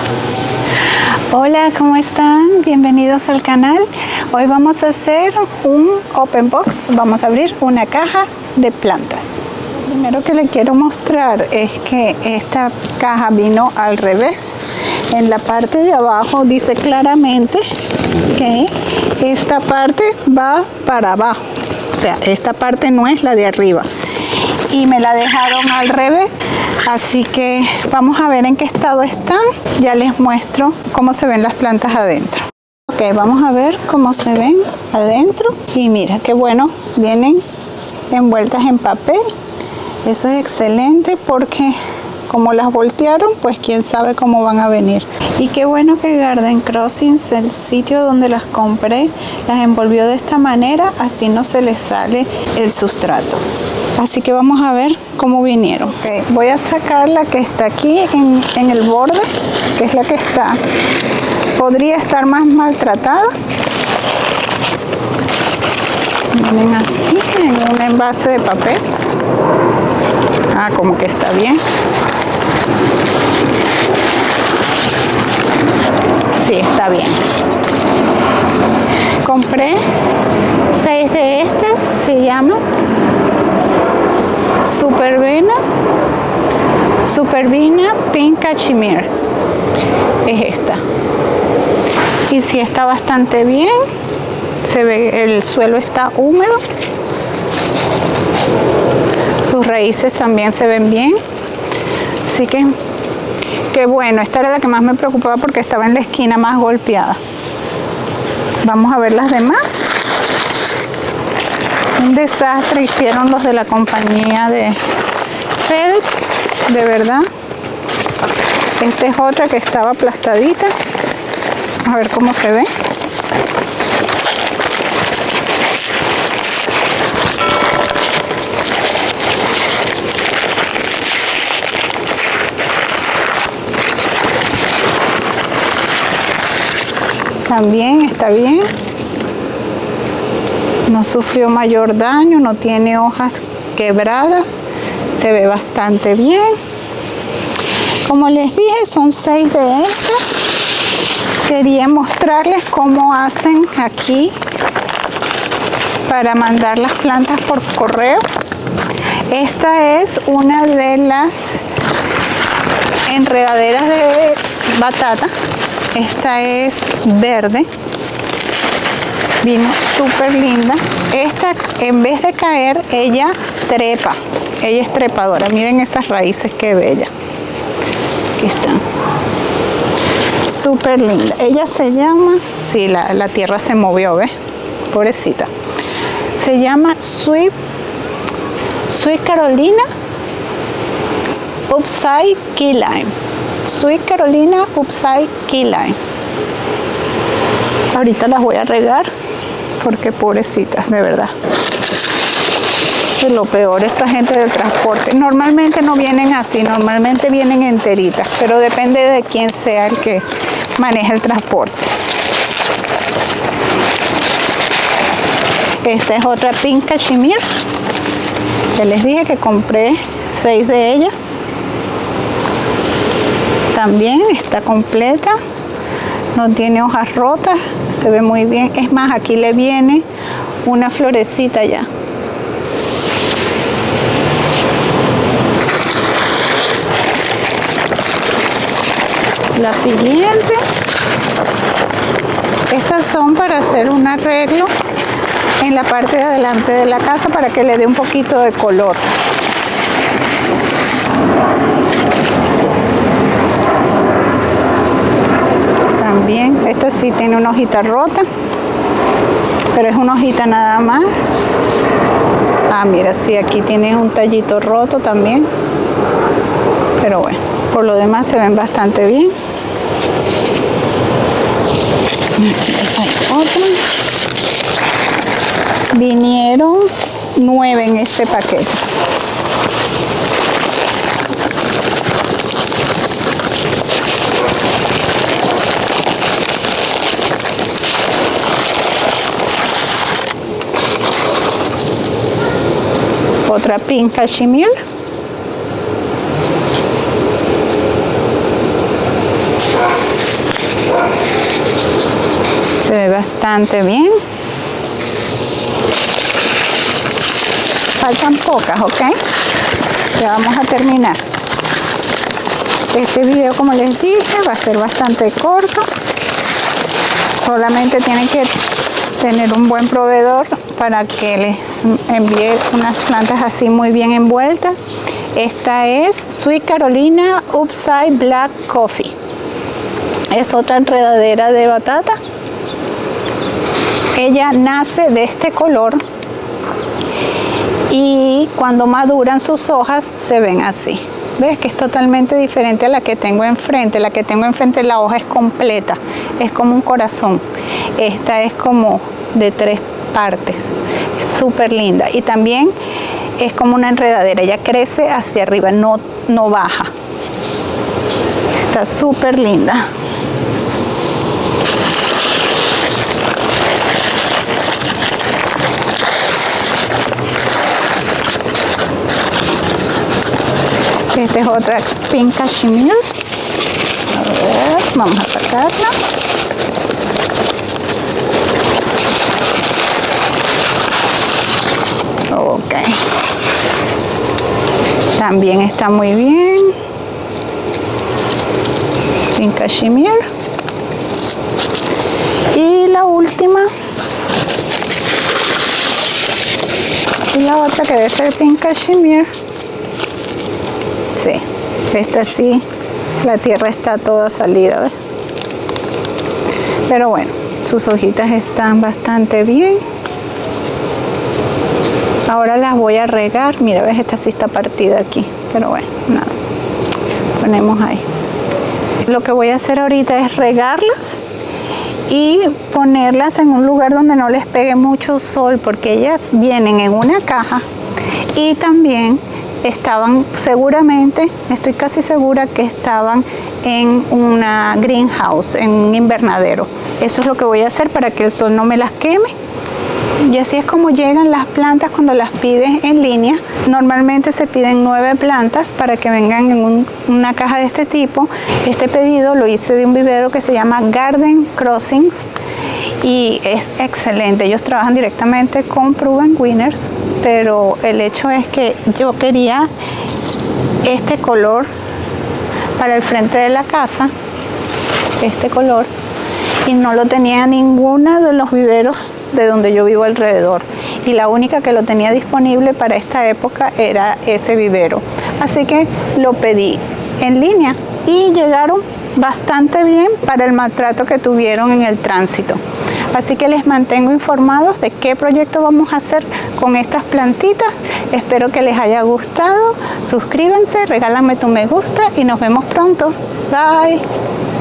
Hola, ¿cómo están? Bienvenidos al canal. Hoy vamos a hacer un open box. Vamos a abrir una caja de plantas. Lo primero que le quiero mostrar es que esta caja vino al revés. En la parte de abajo dice claramente que esta parte va para abajo. O sea, esta parte no es la de arriba. Y me la dejaron al revés. Así que vamos a ver en qué estado están. Ya les muestro cómo se ven las plantas adentro. Ok, vamos a ver cómo se ven adentro. Y mira, qué bueno, vienen envueltas en papel. Eso es excelente porque como las voltearon, pues quién sabe cómo van a venir. Y qué bueno que Garden Crossings, el sitio donde las compré, las envolvió de esta manera, así no se les sale el sustrato. Así que vamos a ver cómo vinieron. Okay, voy a sacar la que está aquí en el borde, que es la que está, podría estar más maltratada. Vienen así, en un envase de papel. Ah, como que está bien. Sí, está bien. Compré 6 de estas, se llama Superbena Pink Cashmere. Es esta. Y sí está bastante bien. Se ve, el suelo está húmedo. Sus raíces también se ven bien. Así que bueno, esta era la que más me preocupaba porque estaba en la esquina más golpeada. Vamos a ver las demás. Un desastre hicieron los de la compañía de FedEx, de verdad. Esta es otra que estaba aplastadita. A ver cómo se ve. También está bien. No sufrió mayor daño, no tiene hojas quebradas. Se ve bastante bien. Como les dije, son 6 de estas. Quería mostrarles cómo hacen aquí para mandar las plantas por correo. Esta es una de las enredaderas de batata. Esta es verde. Vino súper linda. Esta, en vez de caer, ella trepa. Ella es trepadora. Miren esas raíces, qué bella. Aquí están. Súper linda. Ella se llama, sí, la tierra se movió, ¿ves? Pobrecita. Se llama Sweet Carolina Upside Key Lime. Sweet Carolina Upside Key Lime. Ahorita las voy a regar porque pobrecitas, de verdad. Es lo peor, esa gente del transporte. Normalmente no vienen así, normalmente vienen enteritas, pero depende de quién sea el que maneja el transporte. Esta es otra Pink Cashmere. Ya les dije que compré 6 de ellas. También está completa. No tiene hojas rotas, se ve muy bien. Es más, aquí le viene una florecita ya. La siguiente. Estas son para hacer un arreglo en la parte de adelante de la casa para que le dé un poquito de color. También, esta sí tiene una hojita rota, pero es una hojita nada más. Ah, mira, sí, aquí tiene un tallito roto también. Pero bueno, por lo demás se ven bastante bien. Hay otra. Vinieron 9 en este paquete. Otra Pink Cashmere. Se ve bastante bien. Faltan pocas, ¿ok? Ya vamos a terminar. Este video, como les dije, va a ser bastante corto. Solamente tienen que tener un buen proveedor para que les envíe unas plantas así muy bien envueltas. Esta es Sweet Carolina Upside Black Coffee. Es otra enredadera de batata. Ella nace de este color y cuando maduran sus hojas se ven así. ¿Ves? Que es totalmente diferente a la que tengo enfrente. La que tengo enfrente, la hoja es completa, es como un corazón. Esta es como de 3 partes. Es súper linda y también es como una enredadera. Ella crece hacia arriba, no baja. Está súper linda. Esta es otra Pink Cashmere. A ver, vamos a sacarla. Ok. También está muy bien. Pink Cashmere. Y la última. Y la otra que debe ser Pink Cashmere. Sí, esta sí, la tierra está toda salida, ¿ves? Pero bueno, sus hojitas están bastante bien. Ahora las voy a regar. Mira, ves, esta sí está partida aquí, pero bueno, nada, ponemos ahí. Lo que voy a hacer ahorita es regarlas y ponerlas en un lugar donde no les pegue mucho sol, porque ellas vienen en una caja y también estaban, seguramente, estoy casi segura que estaban en una greenhouse, en un invernadero. Eso es lo que voy a hacer para que el sol no me las queme. Y así es como llegan las plantas cuando las pides en línea. Normalmente se piden 9 plantas para que vengan en una caja de este tipo. Este pedido lo hice de un vivero que se llama Garden Crossings y es excelente. Ellos trabajan directamente con Proven Winners, pero el hecho es que yo quería este color para el frente de la casa, este color, y no lo tenía ninguna de los viveros de donde yo vivo alrededor, y la única que lo tenía disponible para esta época era ese vivero, así que lo pedí en línea y llegaron bastante bien para el maltrato que tuvieron en el tránsito. Así que les mantengo informados de qué proyecto vamos a hacer con estas plantitas. Espero que les haya gustado. Suscríbanse, regálenme tu me gusta y nos vemos pronto. Bye.